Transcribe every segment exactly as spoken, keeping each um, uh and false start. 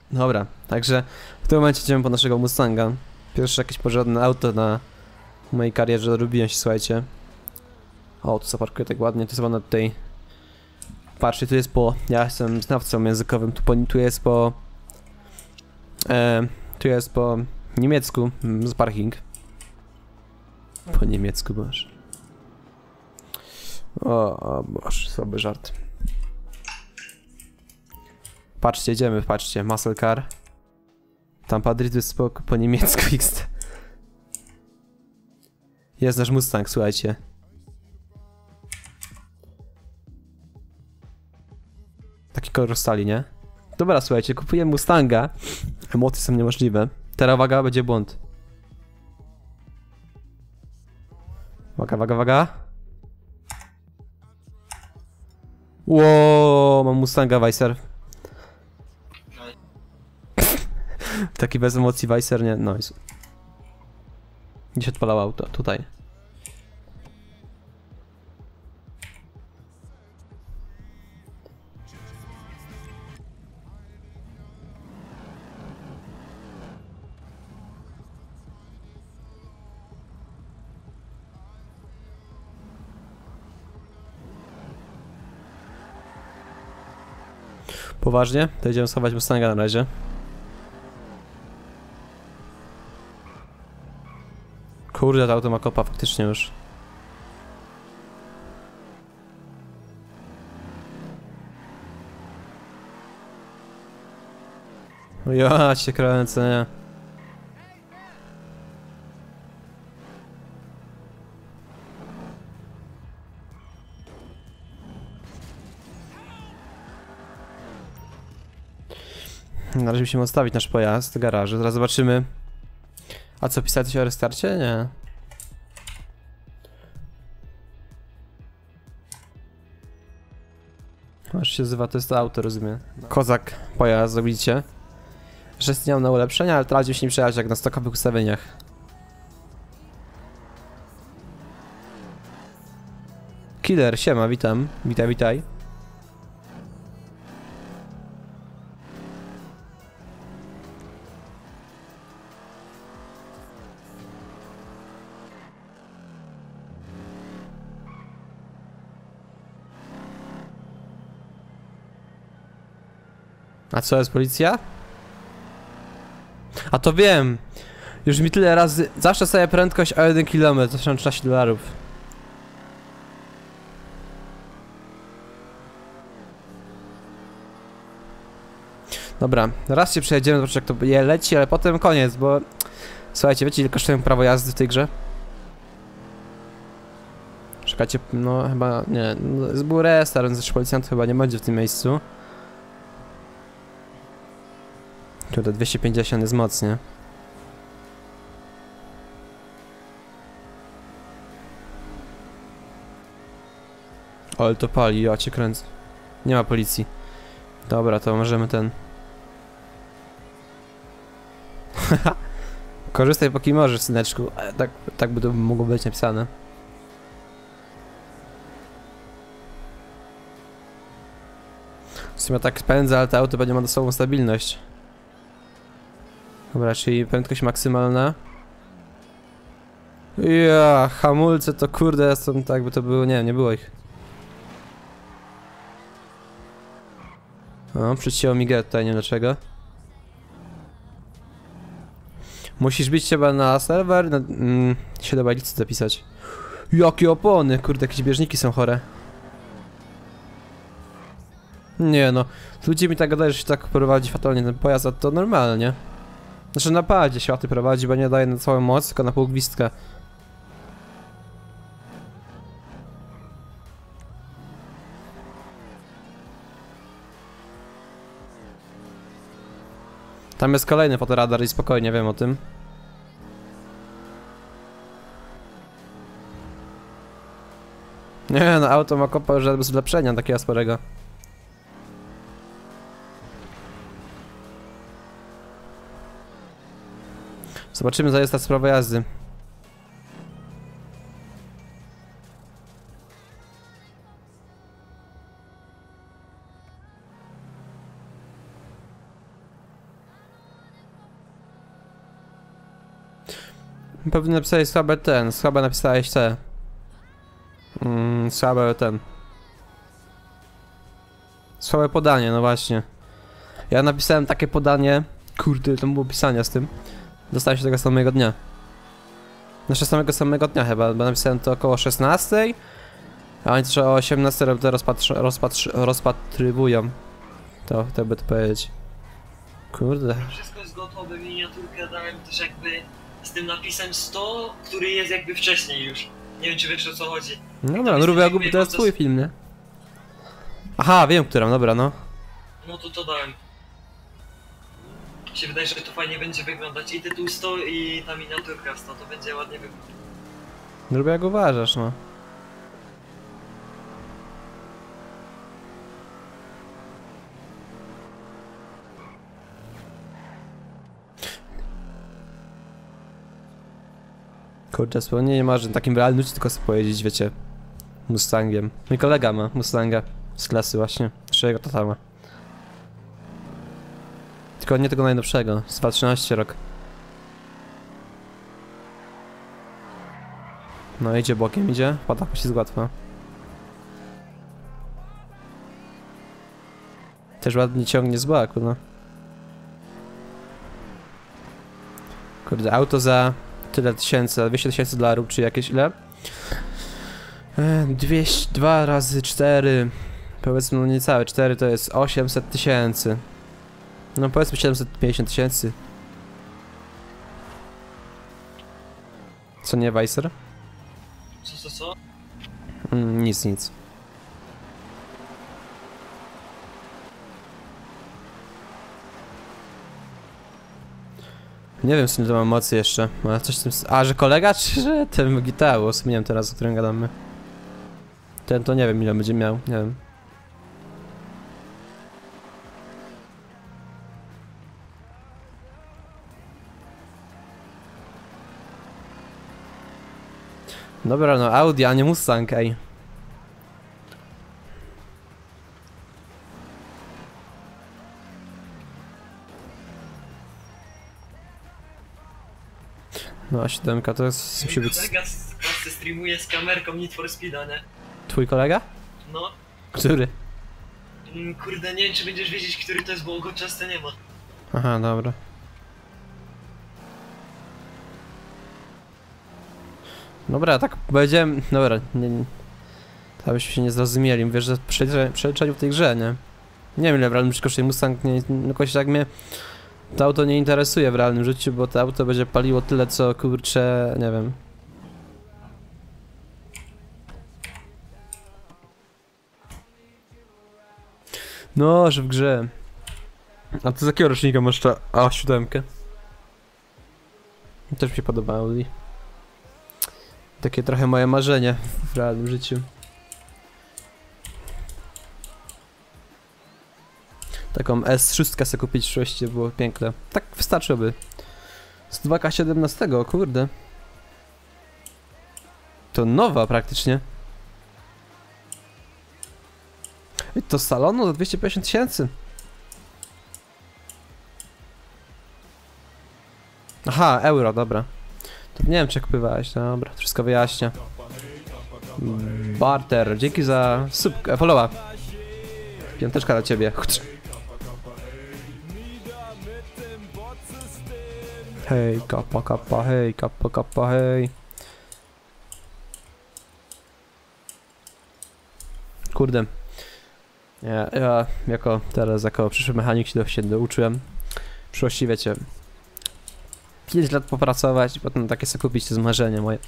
Dobra, także w tym momencie idziemy po naszego Mustanga. Pierwsze jakieś porządne auto na mojej karierze, robiłem się, słuchajcie. O, tu zaparkuję tak ładnie, to jest chyba na tutaj... Patrzcie, tu jest po... Ja jestem znawcą językowym, tu, po, tu jest po... E, tu jest po niemiecku z parking. Po niemiecku, boże. O, o boże, słaby żart. Patrzcie, idziemy, patrzcie, muscle car. Tam Madrid jest spoko, po niemiecku X D. Jest nasz Mustang, słuchajcie. Taki kolor stali, nie? Dobra, słuchajcie, kupuję Mustanga. Emocje są niemożliwe. Teraz uwaga, będzie błąd. Uwaga, uwaga, uwaga. Ło, mam Mustanga Vicer. Taki bez emocji Vicer, nie? No. Gdzieś odpalał auto, tutaj. Poważnie? To idziemy schować Mustanga na razie. Kurde, to auto ma kopa faktycznie już. No ja cię kręcę, nie? Na razie musimy odstawić nasz pojazd w garażu, zaraz zobaczymy. A co, pisać o restarcie? Nie. Aż się zzywa, to jest to auto, rozumiem. Kozak pojazd, widzicie? Że istniał na ulepszenia, ale teraz się nie przejechać jak na stokowych ustawieniach. Killer, siema, witam. Witaj, witaj. A co jest policja? A to wiem! Już mi tyle razy... Zawsze staję prędkość o jeden kilometr, to są trzynaście dolarów. Dobra, raz się przejedziemy, zobaczyć jak to je leci, ale potem koniec, bo... Słuchajcie, wiecie ile kosztuje prawo jazdy w tej grze? Czekajcie, no chyba... Nie, no, był restart, więc policjant chyba nie będzie w tym miejscu. Tutaj dwieście pięćdziesiąt jest mocnie. O, ale to pali, ja cię kręcę. Nie ma policji. Dobra, to możemy ten... Korzystaj póki możesz, syneczku. Tak, tak by to mogło być napisane. W sumie tak spędza, ale to auto będzie ma dosłowną stabilność. Dobra, czyli prędkość maksymalna. Ja, hamulce to kurde są tak, by to było, nie, nie było ich. O, przycięło mi grę tutaj, nie wiem dlaczego. Musisz być chyba na serwer, na, mm, się do bajlicy zapisać. Jakie opony, kurde, jakieś bieżniki są chore. Nie no, ludzie mi tak gadają, że się tak prowadzi fatalnie ten pojazd, a to normalnie. Znaczy na padzie się łaty prowadzi, bo nie daje na całą moc, tylko na pół gwizdka. Tam jest kolejny fotoradar i spokojnie wiem o tym. Nie no, auto ma kopa już bez ulepszenia takiego sporego. Zobaczymy, za jest ta sprawa jazdy. Pewnie napisałeś słabe ten, słabe napisałeś te. Mm, słabe ten. Słabe podanie, no właśnie. Ja napisałem takie podanie. Kurde, to było pisania z tym. Dostałem się tego samego dnia. Znaczy samego samego dnia chyba, bo napisałem to około szesnastej. A oni też o osiemnastej to rozpatrzy, rozpatrzy, rozpatrywują. To, to by to powiedzieć. Kurde. Wszystko jest gotowe, miniaturkę dałem też jakby z tym napisem sto, który jest jakby wcześniej już. Nie wiem czy wiesz o co chodzi. No dobra, no Ruby Agub to jest twój film, nie? Aha, wiem którą, dobra no. No to to dałem. Mi się wydaje, że to fajnie będzie wyglądać. I tytuł sto i ta miniaturka sto, to będzie ładnie wyglądać. Ruby jak uważasz, no. Kurczę, spełnienie marzeń, takim realnym życiu tylko sobie pojeździć, wiecie, Mustangiem. Mój kolega ma Mustanga z klasy właśnie, trzeciego tata ma. Tylko nie tego najnowszego, z dwa tysiące trzynastego rok. No idzie bokiem, idzie, pada poślizg łatwo. Też ładnie ciągnie z boku, no. Kurde, auto za tyle tysięcy, dwieście tysięcy dolarów, czy jakieś ile? E, dwieście, dwa razy cztery, powiedzmy no niecałe cztery to jest osiemset tysięcy. No powiedzmy siedemset pięćdziesiąt tysięcy. Co nie, Weiser? Co, co, co? Mm, nic, nic. Nie wiem, z tym to mam mocy jeszcze, ale coś z tym... A, że kolega, czy że ten gitaru? Zmieniam teraz, o którym gadamy. Ten to nie wiem, ile będzie miał, nie wiem. Dobra, no Audi, a nie Mustang, ej. No, a siódemka to jest... musi być... Kolega z klasy streamuje z kamerką Need for Speeda, nie? Twój kolega? No. Który? Mm, Kurde, nie wiem czy będziesz wiedzieć, który to jest, bo go często nie ma. Aha, dobra. Dobra, tak powiedziałem... Dobra, nie... nie. To byśmy się nie zrozumieli, mówię, że przy przeliczeniu w tej grze, nie? Nie wiem ile w realnym życiu kosztuje Mustang, nie... jakoś tak mnie... To auto nie interesuje w realnym życiu, bo to auto będzie paliło tyle co, kurcze, nie wiem. No, że w grze. A ty z jakiego rocznika masz ta A siedem? Też mi się podoba Audi. Takie trochę moje marzenie w realnym życiu. Taką S sześć sobie kupić w przyszłości było piękne. Tak wystarczyłoby. Z dwa K siedemnaście, kurde. To nowa praktycznie. I to z salonu za dwieście pięćdziesiąt tysięcy. Aha, euro, dobra. To nie wiem czy kupywałeś, dobra, wszystko wyjaśnia. Barter, dzięki za sub, followa. Piąteczka dla ciebie. Hej, kappa, kappa, hej, kappa, kappa, hej. Kurde. Ja, ja jako teraz, jako przyszły mechanik się, do, się douczyłem. W przyszłości, wiecie, pięć lat popracować i potem takie sobie kupić, to jest marzenie moje.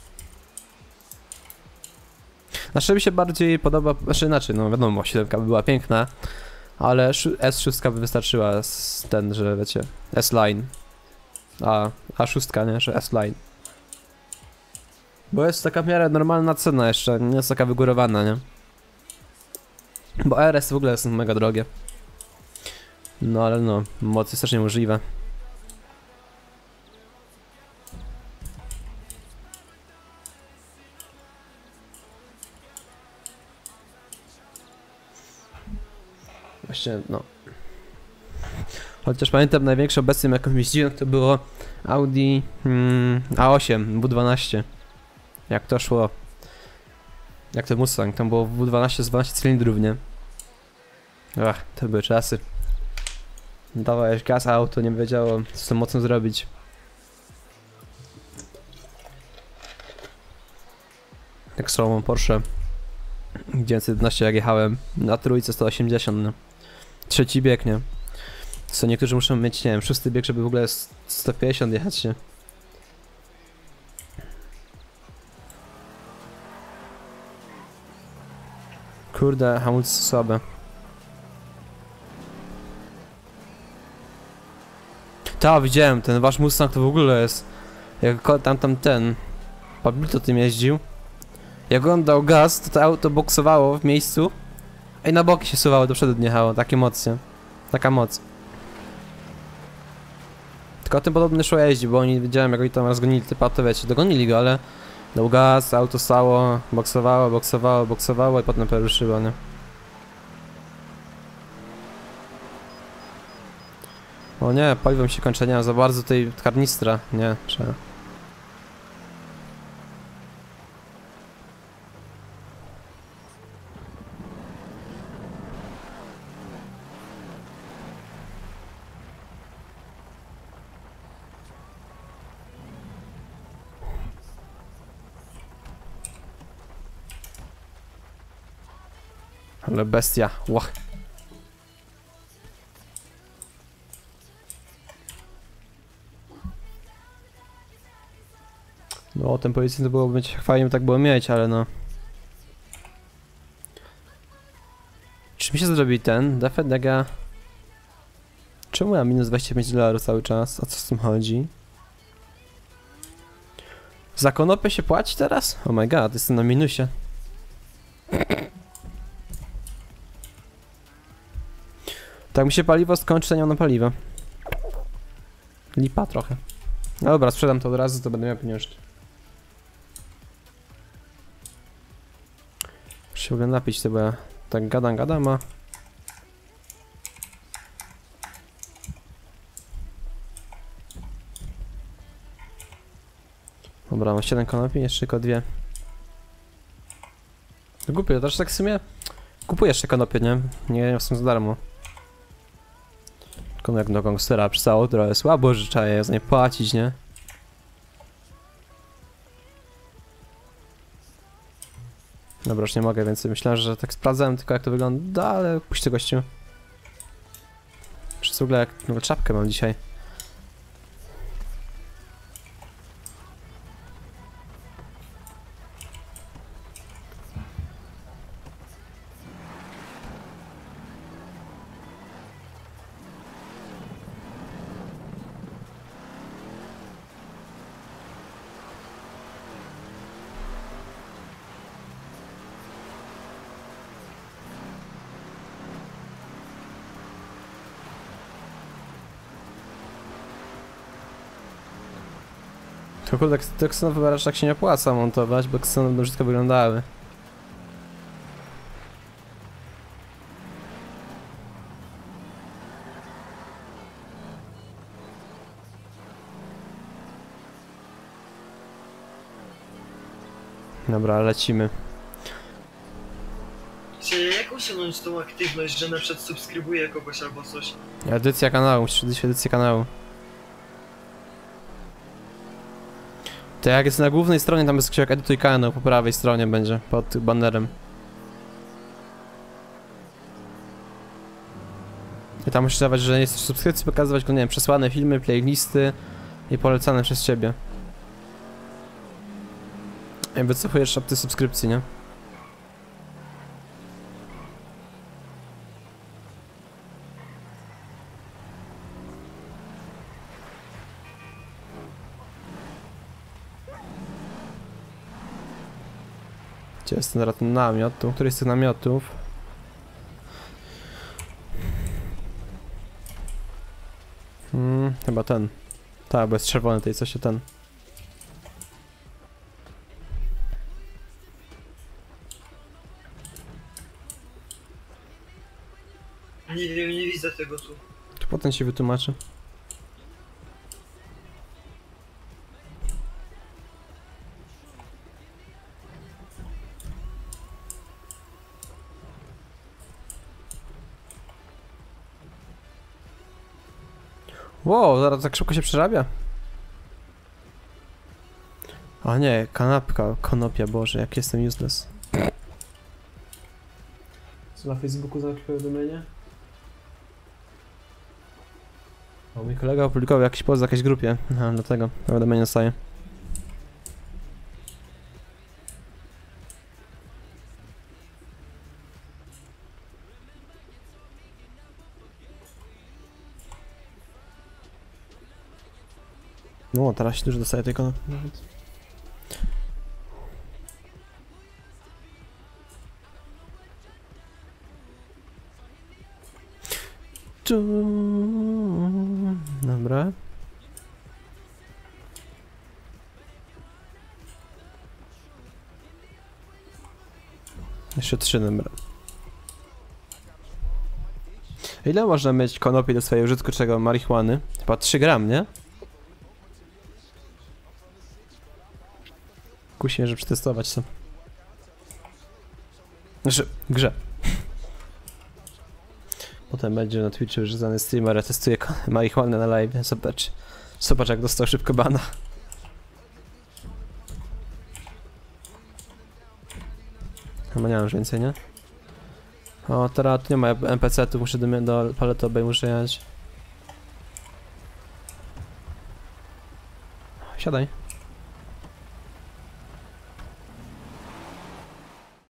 Znaczy mi się bardziej podoba, znaczy inaczej, no wiadomo, siódemka by była piękna, ale S sześć by wystarczyła z ten, że wiecie, S-Line. A, A sześć, nie, że S-Line. Bo jest taka w miarę normalna cena jeszcze, nie jest taka wygórowana, nie? Bo R S w ogóle są mega drogie. No ale no, moc jest też niemożliwa. Właśnie, no. Chociaż pamiętam największą obecną jaką jeździłem to było Audi mm, A osiem W dwanaście. Jak to szło. Jak to Mustang, tam było W dwanaście z dwanaście cylindrów, nie? Ach, to były czasy. Dawałeś gaz, a auto nie wiedziało co z tą mocą zrobić. Tak samo Porsche dziewięćset jedenaście jak jechałem na trójce sto osiemdziesiąt, no. Trzeci bieg, nie? Co niektórzy muszą mieć, nie wiem, szósty bieg, żeby w ogóle sto pięćdziesiąt jechać, nie? Kurde, hamulce są słabe. Ta, widziałem, ten wasz Mustang to w ogóle jest... Jak tam, tam ten... Pablito tym jeździł. Jak on dał gaz, to to auto boksowało w miejscu. I na boki się suwało, do przodu nie jechało, takie mocnie. Taka moc. Tylko o tym podobny szło jeździ, bo oni, widziałem jak oni tam rozgonili typa, to wiecie, dogonili go, ale... Dał gaz, auto stało, boksowało, boksowało, boksowało i potem poruszyło, nie? O nie, paliwo mi się kończy, nie mam za bardzo tej karnistra, nie, trzeba. Ale bestia, łach. No, ten policyjny to byłoby mieć, fajnie by tak było mieć, ale no. Czy mi się zrobi ten defekt, jak ja... Czemu ja minus dwadzieścia pięć dolarów cały czas? O co z tym chodzi? Za konopę się płaci teraz? Oh my god, jestem na minusie. Tak mi się paliwo skończy, to nie mam na paliwo. Lipa trochę. No dobra, sprzedam to od razu, to będę miał pieniążki. Muszę się w ogóle napić, to bo ja tak gadam, gadam, a... Dobra, mam siedem konopi, jeszcze tylko dwie. No głupie, też tak w sumie... Kupuję jeszcze konopie, nie? Nie są za darmo. Tylko jak do gangstera przystało, trochę słabo, że trzeba je za nie płacić, nie? Dobra, już nie mogę, więc myślałem, że tak sprawdzałem tylko jak to wygląda, ale puśćcie gościu. Przez w ogóle jak no, czapkę mam dzisiaj. To kurde, te ksenowe wybierasz tak się nie opłaca montować, bo kseny będą brzydko wyglądały. Dobra, lecimy. Czy jak usunąć tą aktywność, że na przykład subskrybuję kogoś albo coś? Edycja kanału, musisz wydać edycję kanału. To jak jest na głównej stronie, tam jest książek edytuj kanał, po prawej stronie będzie, pod banerem. I tam musisz dawać, że jesteś w subskrypcji, pokazywać go, nie wiem, przesłane filmy, playlisty i polecane przez ciebie. I wycofujesz od tej subskrypcji, nie? Gdzie jest ten, teraz ten namiot? To który z tych namiotów? Hmm, chyba ten. Tak, bo jest czerwony tej, co się ten. Nie wiem, nie widzę tego tu. Potem się wytłumaczy. Wow, zaraz tak szybko się przerabia. A nie, kanapka, konopia, Boże, jak jestem useless. Co na Facebooku za jakieś powiadomienie? O, mój kolega opublikował jakiś post w jakiejś grupie, no, dlatego powiadomienie dostaję. No, teraz się dużo dostaje tej konopy. Dobra. Jeszcze trzy, dobra. Ile można mieć konopi do swojego użytku, czego marihuany? Chyba trzy gram, nie? Kusi mnie, żeby przetestować to. Znaczy, w grze. Potem będzie na Twitchu już znany streamer, testuje marihuanę na live. Zobacz. Zobacz, jak dostał szybko bana. Chyba nie mam już więcej, nie? O, teraz tu nie ma N P C-tu, muszę do, do paletowej muszę jechać. Siadaj.